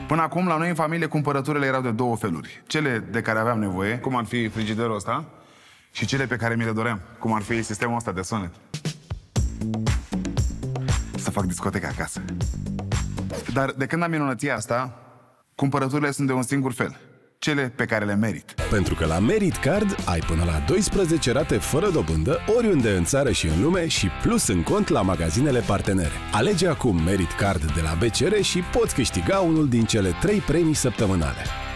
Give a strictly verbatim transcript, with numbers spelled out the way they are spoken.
Până acum, la noi în familie, cumpărăturile erau de două feluri. Cele de care aveam nevoie, cum ar fi frigiderul ăsta, și cele pe care mi le doream, cum ar fi sistemul ăsta de sunet. Să fac discoteca acasă. Dar de când am minunăția asta, cumpărăturile sunt de un singur fel. Cele pe care le merit. Pentru că la Merit Card ai până la doisprezece rate fără dobândă, oriunde în țară și în lume și plus în cont la magazinele partenere. Alege acum Merit Card de la B C R și poți câștiga unul din cele trei premii săptămânale.